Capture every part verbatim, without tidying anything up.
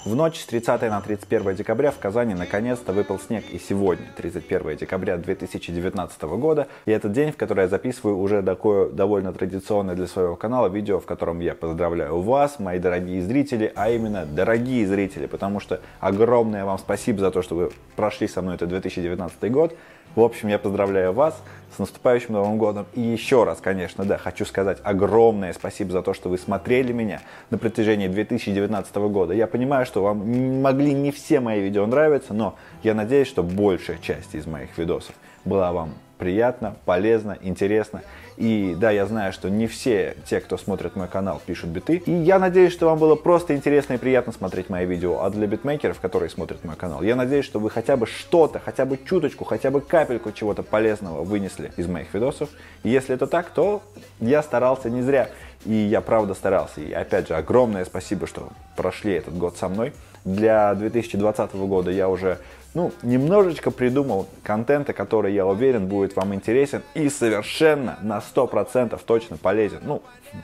В ночь с тридцатого на тридцать первое декабря в Казани наконец-то выпал снег, и сегодня, тридцать первое декабря две тысячи девятнадцатого года, и этот день, в который я записываю уже такое довольно традиционное для своего канала видео, в котором я поздравляю вас, мои дорогие зрители, а именно дорогие зрители, потому что огромное вам спасибо за то, что вы прошли со мной этот две тысячи девятнадцатый год. В общем, я поздравляю вас с наступающим Новым годом. И еще раз, конечно, да, хочу сказать огромное спасибо за то, что вы смотрели меня на протяжении две тысячи девятнадцатого года. Я понимаю, что вам могли не все мои видео нравиться, но я надеюсь, что большая часть из моих видосов была вам приятна, полезна, интересна. И да, я знаю, что не все те, кто смотрит мой канал, пишут биты. И я надеюсь, что вам было просто интересно и приятно смотреть мои видео. А для битмейкеров, которые смотрят мой канал, я надеюсь, что вы хотя бы что-то, хотя бы чуточку, хотя бы капельку чего-то полезного вынесли из моих видосов. И если это так, то я старался не зря. И я правда старался. И опять же, огромное спасибо, что прошли этот год со мной. Для две тысячи двадцатого года я уже ну, немножечко придумал контента, который, я уверен, будет вам интересен и совершенно на сто процентов точно полезен. Ну,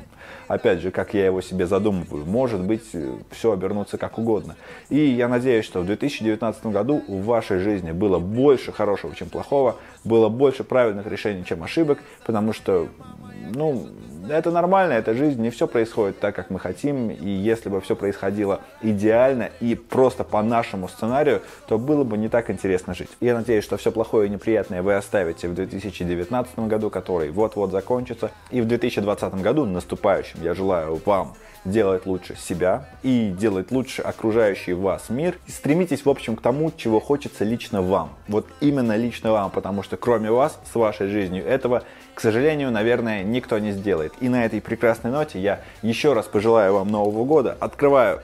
опять же, как я его себе задумываю, может быть, все обернуться как угодно. И я надеюсь, что в две тысячи девятнадцатом году в вашей жизни было больше хорошего, чем плохого, было больше правильных решений, чем ошибок, потому что, ну, это нормально, это жизнь, не все происходит так, как мы хотим, и если бы все происходило идеально и просто по нашему сценарию, то было бы не так интересно жить. Я надеюсь, что все плохое и неприятное вы оставите в две тысячи девятнадцатом году, который вот-вот закончится, и в две тысячи двадцатом году, наступающем, я желаю вам делать лучше себя и делать лучше окружающий вас мир. И стремитесь, в общем, к тому, чего хочется лично вам. Вот именно лично вам, потому что кроме вас, с вашей жизнью этого, к сожалению, наверное, никто не сделает. И на этой прекрасной ноте я еще раз пожелаю вам Нового года. Открываю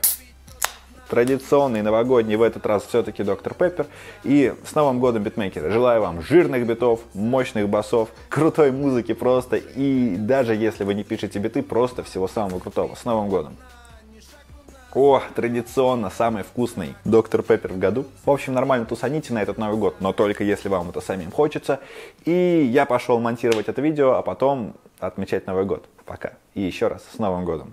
традиционный новогодний в этот раз все-таки доктор Пеппер. И с Новым годом, битмейкеры! Желаю вам жирных битов, мощных басов, крутой музыки просто. И даже если вы не пишете биты, просто всего самого крутого. С Новым годом! О, традиционно самый вкусный доктор Пеппер в году. В общем, нормально тусаните на этот Новый год, но только если вам это самим хочется. И я пошел монтировать это видео, а потом отмечать Новый год. Пока. И еще раз с Новым годом!